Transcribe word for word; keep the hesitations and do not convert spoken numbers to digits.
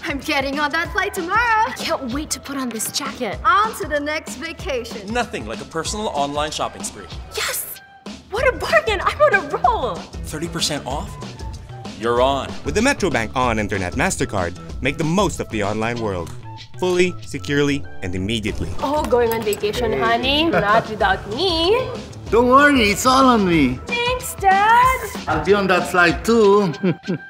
I'm getting on that flight tomorrow. I can't wait to put on this jacket. On to the next vacation. Nothing like a personal online shopping spree. Yes! What a bargain! I'm on a roll! thirty percent off? You're on. With the Metrobank ON Internet MasterCard, make the most of the online world. Fully, securely, and immediately. Oh, going on vacation, honey. Not without me. Don't worry, it's all on me. Thanks, Dad. I'll be on that flight too.